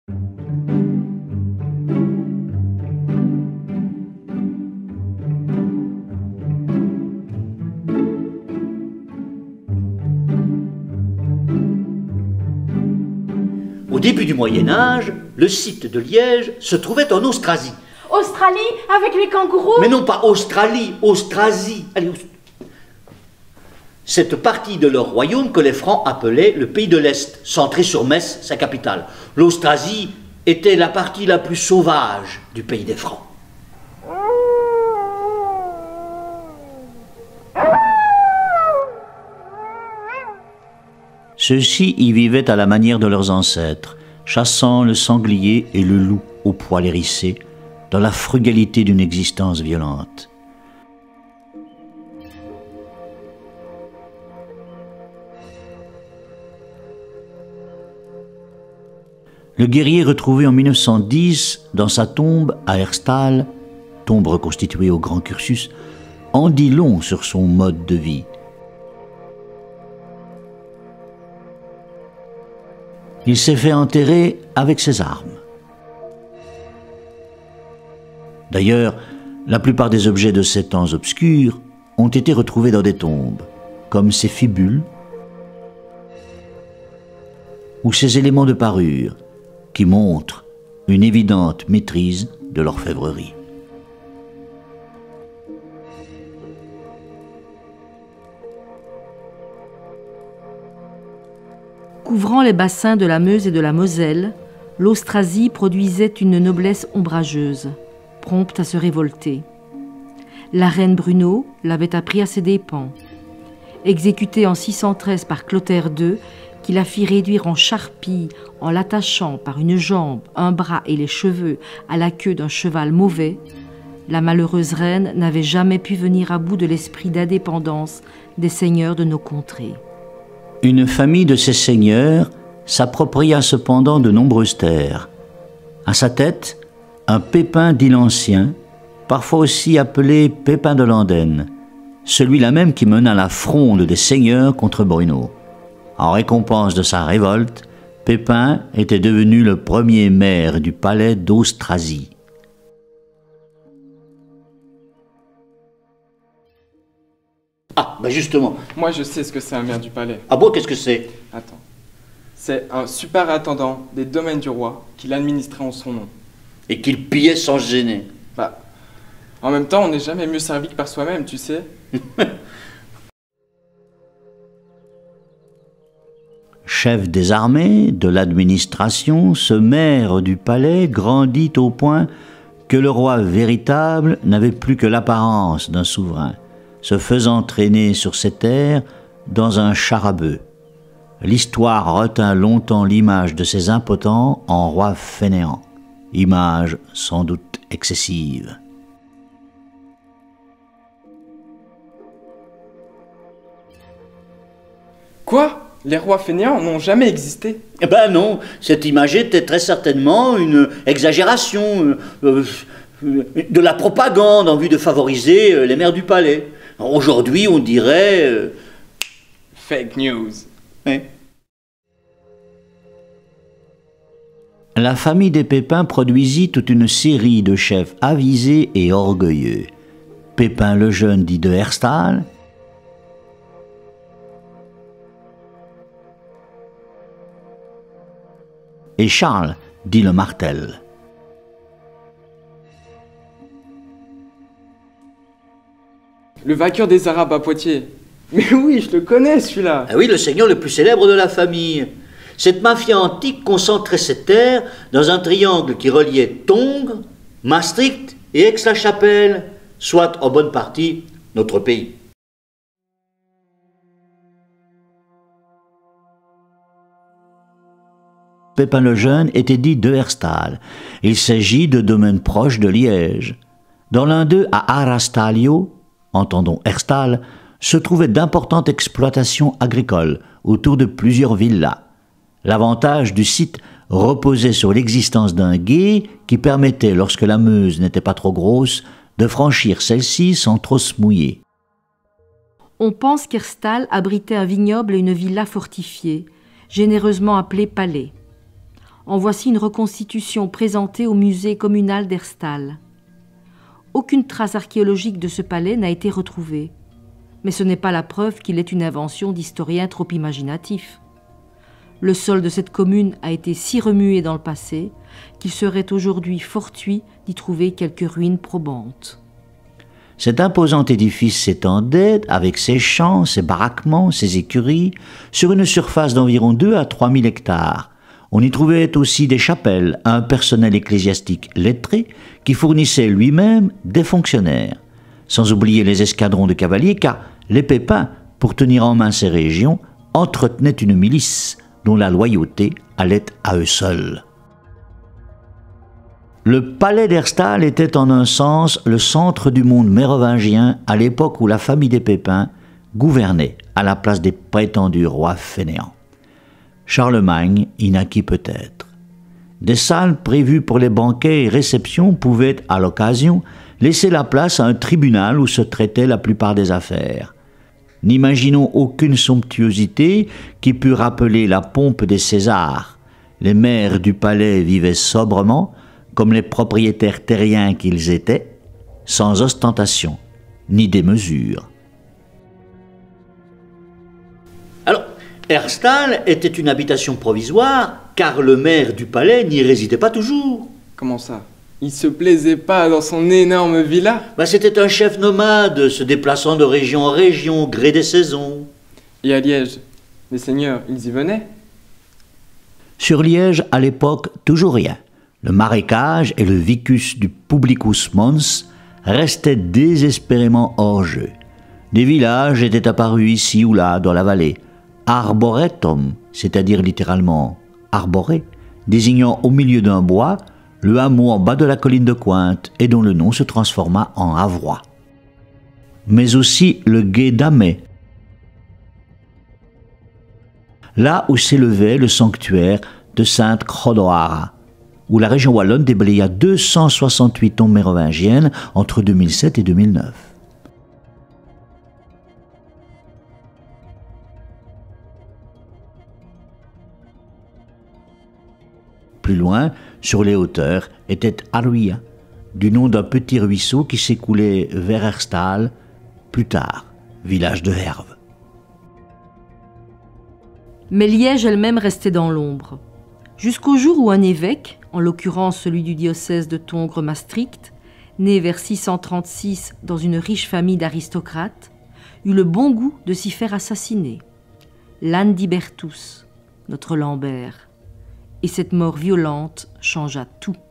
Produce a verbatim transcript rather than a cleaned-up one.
Au début du Moyen-Âge, le site de Liège se trouvait en Austrasie. Australie avec les kangourous? Mais non pas Australie, Austrasie. Allez, Aust... Cette partie de leur royaume que les Francs appelaient le pays de l'Est, centré sur Metz, sa capitale. L'Austrasie était la partie la plus sauvage du pays des Francs. Ceux-ci y vivaient à la manière de leurs ancêtres, chassant le sanglier et le loup au poil hérissé, dans la frugalité d'une existence violente. Le guerrier retrouvé en mille neuf cent dix dans sa tombe à Herstal, tombe reconstituée au Grand Cursus, en dit long sur son mode de vie. Il s'est fait enterrer avec ses armes. D'ailleurs, la plupart des objets de ces temps obscurs ont été retrouvés dans des tombes, comme ces fibules ou ces éléments de parure qui montrent une évidente maîtrise de l'orfèvrerie. Couvrant les bassins de la Meuse et de la Moselle, l'Austrasie produisait une noblesse ombrageuse, prompte à se révolter. La reine Bruno l'avait appris à ses dépens. Exécutée en six cent treize par Clotaire deux, qui la fit réduire en charpie en l'attachant par une jambe, un bras et les cheveux à la queue d'un cheval mauvais, la malheureuse reine n'avait jamais pu venir à bout de l'esprit d'indépendance des seigneurs de nos contrées. Une famille de ces seigneurs s'appropria cependant de nombreuses terres. À sa tête, un Pépin dit l'Ancien, parfois aussi appelé Pépin de Landenne, celui-là même qui mena la fronde des seigneurs contre Bruno. En récompense de sa révolte, Pépin était devenu le premier maire du palais d'Austrasie. Ah, ben justement. Moi, je sais ce que c'est un maire du palais. Ah bon, qu'est-ce que c'est? Attends. C'est un superintendant des domaines du roi qui l'administrait en son nom. Et qu'il pillait sans se gêner. Bah, en même temps, on n'est jamais mieux servi que par soi-même, tu sais. Chef des armées, de l'administration, ce maire du palais grandit au point que le roi véritable n'avait plus que l'apparence d'un souverain, se faisant traîner sur ses terres dans un char à bœufs. L'histoire retint longtemps l'image de ces impotents en rois fainéants, image sans doute excessive. Quoi? Les rois fainéants n'ont jamais existé? Eh ben non, cette image était très certainement une exagération, euh, euh, de la propagande en vue de favoriser euh, les maires du palais. Aujourd'hui, on dirait... Euh... Fake news. Oui. La famille des Pépins produisit toute une série de chefs avisés et orgueilleux. Pépin le Jeune dit de Herstal, et Charles dit le Martel. Le vainqueur des Arabes à Poitiers. Mais oui, je le connais celui-là. Ah oui, le seigneur le plus célèbre de la famille. Cette mafia antique concentrait ses terres dans un triangle qui reliait Tongres, Maastricht et Aix-la-Chapelle, soit en bonne partie notre pays. Pépin le Jeune était dit de Herstal. Il s'agit de domaines proches de Liège. Dans l'un d'eux, à Arastalio, entendons Herstal, se trouvaient d'importantes exploitations agricoles autour de plusieurs villas. L'avantage du site reposait sur l'existence d'un gué qui permettait, lorsque la Meuse n'était pas trop grosse, de franchir celle-ci sans trop se mouiller. On pense qu'Herstal abritait un vignoble et une villa fortifiée, généreusement appelée palais. En voici une reconstitution présentée au musée communal d'Herstal. Aucune trace archéologique de ce palais n'a été retrouvée. Mais ce n'est pas la preuve qu'il est une invention d'historiens trop imaginatifs. Le sol de cette commune a été si remué dans le passé qu'il serait aujourd'hui fortuit d'y trouver quelques ruines probantes. Cet imposant édifice s'étendait, avec ses champs, ses baraquements, ses écuries, sur une surface d'environ deux à trois mille hectares. On y trouvait aussi des chapelles, un personnel ecclésiastique lettré qui fournissait lui-même des fonctionnaires. Sans oublier les escadrons de cavaliers, car les Pépins, pour tenir en main ces régions, entretenaient une milice dont la loyauté allait à eux seuls. Le palais d'Herstal était en un sens le centre du monde mérovingien à l'époque où la famille des Pépins gouvernait à la place des prétendus rois fainéants. Charlemagne y naquit peut-être. Des salles prévues pour les banquets et réceptions pouvaient, à l'occasion, laisser la place à un tribunal où se traitaient la plupart des affaires. N'imaginons aucune somptuosité qui pût rappeler la pompe des Césars. Les maires du palais vivaient sobrement, comme les propriétaires terriens qu'ils étaient, sans ostentation ni démesure. Alors, Herstal était une habitation provisoire, car le maire du palais n'y résidait pas toujours. Comment ça? Il se plaisait pas dans son énorme villa? Ben, c'était un chef nomade, se déplaçant de région en région, au gré des saisons. Et à Liège, les seigneurs, ils y venaient? Sur Liège, à l'époque, toujours rien. Le marécage et le vicus du publicus mons restaient désespérément hors jeu. Des villages étaient apparus ici ou là dans la vallée. Arboretum, c'est-à-dire littéralement arboré, désignant au milieu d'un bois le hameau en bas de la colline de Cointe et dont le nom se transforma en Avroy. Mais aussi le gué d'Amay, là où s'élevait le sanctuaire de Sainte Chrodoara, où la région wallonne déblaya deux cent soixante-huit tombes mérovingiennes entre deux mille sept et deux mille neuf. Plus loin, sur les hauteurs, était Arruya, du nom d'un petit ruisseau qui s'écoulait vers Herstal, plus tard, village de Herve. Mais Liège elle-même restait dans l'ombre. Jusqu'au jour où un évêque, en l'occurrence celui du diocèse de Tongres-Maastricht, né vers six cent trente-six dans une riche famille d'aristocrates, eut le bon goût de s'y faire assassiner. Landibertus, notre Lambert. Et cette mort violente changea tout.